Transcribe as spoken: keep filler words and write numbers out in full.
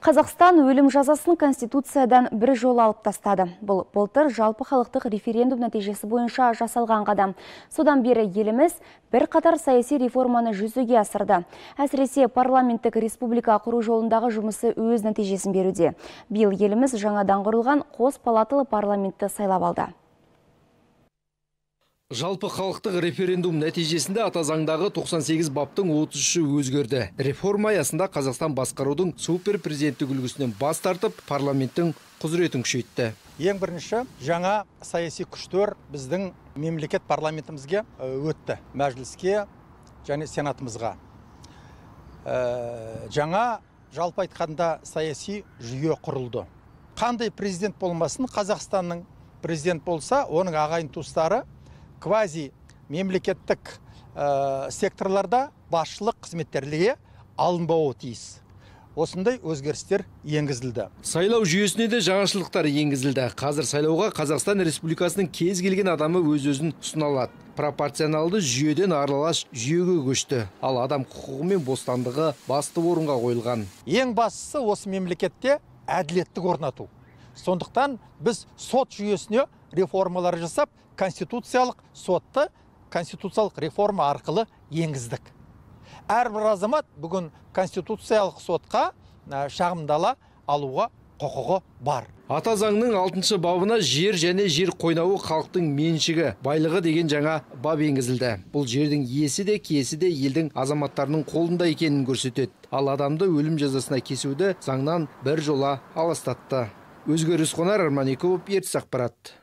Қазақстан өлім жазасын Конституциядан бір жол алып тастады. Бұл былтыр жалпы халықтық референдум нәтижесі бойынша жасалған қадам. Содан бері еліміз бір қатар саяси реформаны жүзеге асырды. Әсіресе парламенттік республика құру жолындағы жұмысы өз нәтижесін беруде. Биыл еліміз жаңадан құрылған қос палаталы парламентті сайлап алды. Жалпы халықтық референдум нәтижесінде ата заңдағы тоқсан сегіз баптың отыз үші өзгерді. Реформа аясында Қазақстан басқарудың супер президенттік үлгісінен бас тартып, парламенттің құзыретін күшейтті. Ең бірінші, жаңа саяси күштер біздің мемлекет парламентімізге өтті. Мәжіліске және сенатымызға. Жаңа жалпы айтқанда саяси жүйе құрылды. Қандай президент болмасын, Қазақстанның президент болса, оның ағайын туыстары квази мемлекеттік ә, секторларда басшылық қызметтерге алынбауы тиіс. Осындай өзгерістер енгізілді. Сайлау жүйесіне де жаңашылдықтар енгізілді. Қазір сайлауға Қазақстан Республикасының кез келген адамы өз-өзін ұсына алады. Пропорционалды жүйеден аралас жүйеге көшті. Ал адам құқығы мен бостандығы басты орынға қойылған. Ең бастысы осы мемлекетте әділеттік орнату. Сондықтан біз сот жүйесіне реформалар жасап, конституциялық сотты конституциялық реформа арқылы енгіздік. Әрбір азамат бүгін конституциялық сотқа шағымдала алуға құқығы бар. Ата заңның алтыншы бабына жер және жер қойнауы халықтың меншігі, байлығы деген жаңа бап енгізілді. Бұл жердің иесі де киесі де елдің азаматтарының қолында екенін көрсетеді. Ал адамды өлім жазасына кесуді заңнан бір жола аластатты. Өзгеріс Қонар, Арман Екеуов, ертіс ақпарат.